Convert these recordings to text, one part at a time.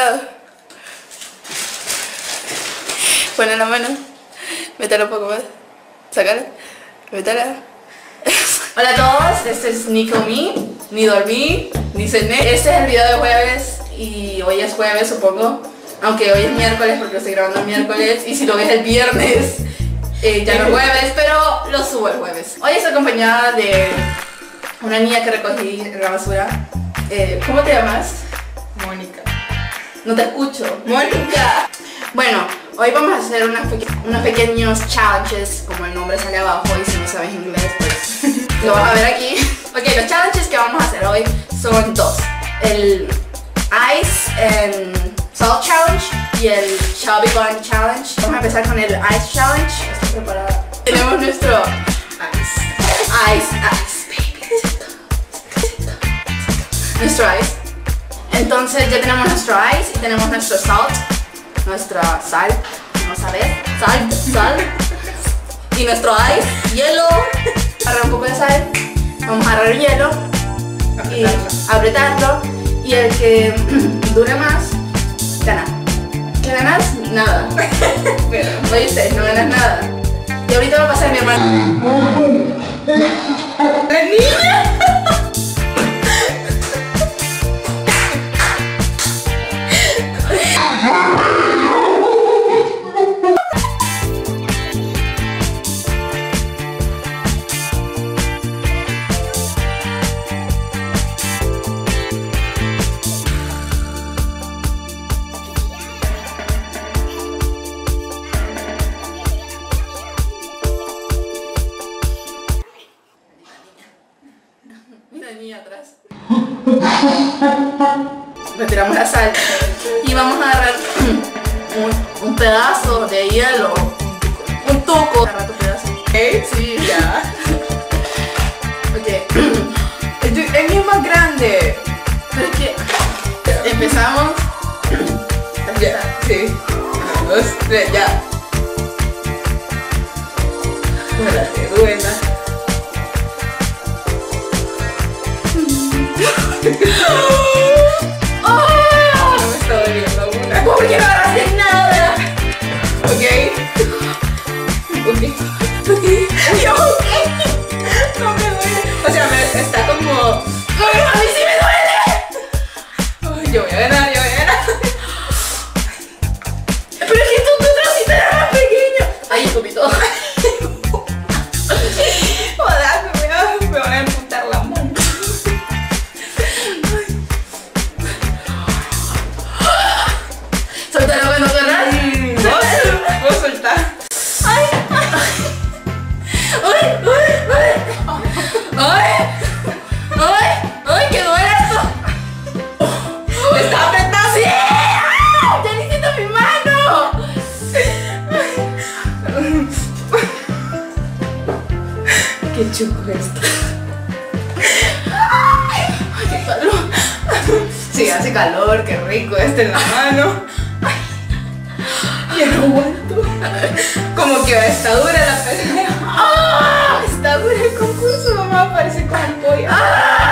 lado. Pon la mano. Métela un poco más. Sácala. Métela. Hola a todos, este es Nico Me. Ni dormí, ni cené. Este es el video de jueves y hoy es jueves, supongo. Aunque hoy es miércoles porque lo estoy grabando el miércoles. Y si lo ves el viernes, ya no es jueves, pero lo subo el jueves. Hoy estoy acompañada de una niña que recogí en la basura. ¿Cómo te llamas? Mónica. No te escucho. Mónica. Bueno, hoy vamos a hacer unos pequeños challenges, como el nombre sale abajo, y si no sabes inglés, pues lo vas a ver aquí. Ok, los challenges que vamos a hacer hoy son dos. El Ice and Salt Challenge y el Chubby Bun Challenge. Vamos a empezar con el Ice Challenge. ¿Estás preparada? Tenemos nuestro Ice, baby. Nuestro Ice. Entonces ya tenemos nuestro Ice y tenemos nuestro Salt. Nuestra sal, vamos a ver, sal y nuestro ice, hielo. Agarrar un poco de sal, vamos a agarrar el hielo y apretarlo, y el que dure más gana. ¿Qué ganas? Nada. Oíste, no ganas nada. Y ahorita va a pasar mi hermano. ¡La niña! Mira niña atrás. Retiramos la sal y vamos a agarrar un pedazo de hielo, un tuco. Agarra tu pedazo. Sí, ya. Ok. El mío es más grande. Pero es que empezamos. Ya, sí. 1, 2, 3, ya. Espérate, buena. ¡Oh! No me está doliendo una. ¿Por qué no agarraste nada? Ok. No me duele. O sea, está como. ¡Ay, a mí sí me duele! Ay, yo voy a ganar. Pero es que tu trocito era más pequeño. Ay, escupí todo. Joder, me van a emputar la mano. Suéltalo cuando corras. Vos soltar. ¡Ay! ¡Que duele esto! Me está apretando. ¡Sí! ¡Ah! ¡Ya necesito mi mano! Qué chulo esto. ¡Ay, qué calor! Sí, hace calor, qué rico este en la mano. Ya no aguanto. Como que está dura la pelea. ¡Ah! Está dura el concurso, mamá, parece como un pollo. ¡Ah!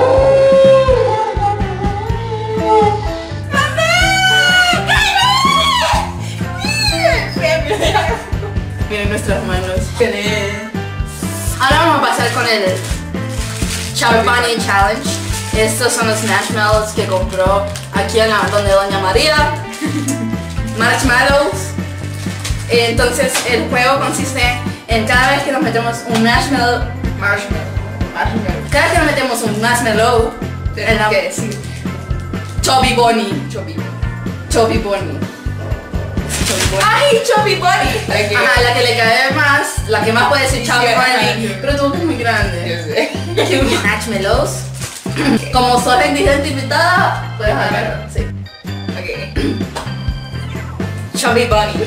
Miren nuestras manos. Ahora vamos a pasar con el Chubby Bunny Challenge. Estos son los marshmallows que compró aquí en donde Doña María. Marshmallows. Entonces el juego consiste en cada vez que nos metemos un marshmallow. Cada vez que nos metemos un marshmallow, Tenemos que decir Chubby Bunny. Chubby Bunny. ¡Ay, Chubby Bunny! Okay. Ajá, la que le cae más, la que más puede decir Chubby Sí, Bunny, ajá. pero tu boca es muy grande. Yo sé. Marshmallows. Como sos la indigente invitada, puedes hablar. Sí. Ok. Chubby Bunny.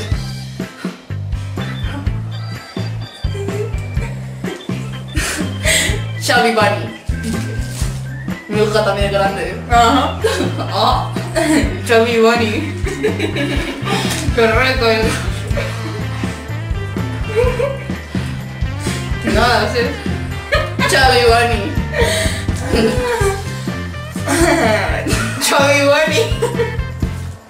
Chubby Bunny. Mi boca también es grande. Ajá. Oh. Chubby Bunny. Correcto. No, sí. Chubby Bunny. Chubby Bunny.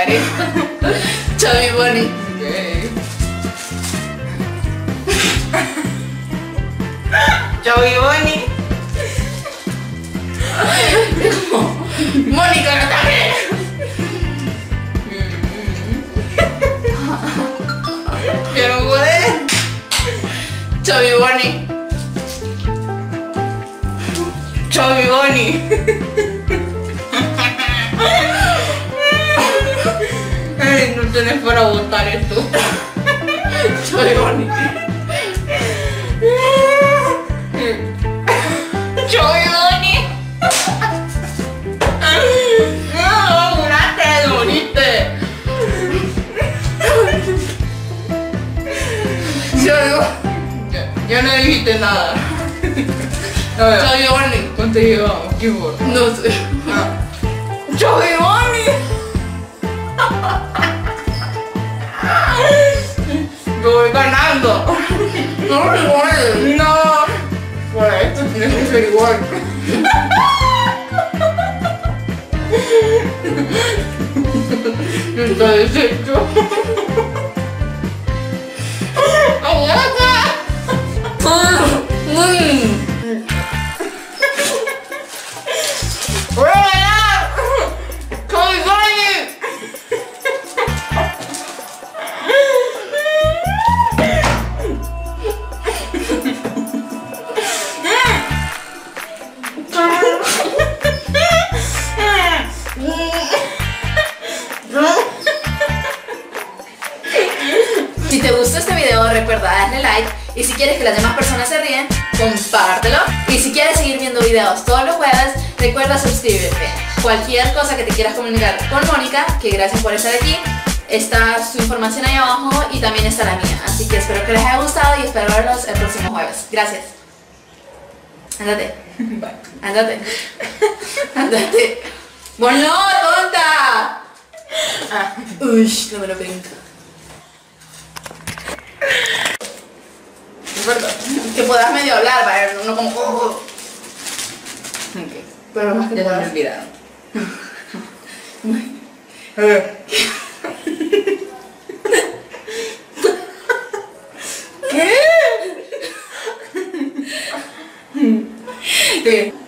esto. Chubby Bunny. Chubby Bunny. Mónica, no también. Yo no puedo. Chubby Bunny. Chubby Bunny. Ay, no tenés para votar esto. Chubby Bunny. Chubby Bunny. No, una te moriste. Ya no dijiste nada. Chubby Bunny. ¿Cuánto llevamos? ¿Qué por? No sé. Chubby Bunny. Yo voy ganando. No me igual. No. Por esto tienes que ser igual. Está deshecho. ¡Aguanta! ¡Voy a ganar! ¡Chubby Bunny! Si te gustó este video, recuerda darle like. Y si quieres que las demás personas se ríen, compártelo. Y si quieres seguir viendo videos todos los jueves, recuerda suscribirte. Cualquier cosa que te quieras comunicar con Mónica, que gracias por estar aquí, está su información ahí abajo y también está la mía. Así que espero que les haya gustado y espero verlos el próximo jueves. Gracias. Ándate. Bye. Ándate. Ándate. ¡Bueno, tonta! Uy, no me lo brinca. Es verdad. Que puedas medio hablar, ¿vale? No como... Ok. Pero más que Ya se me puedas. olvidaron. ¿Qué?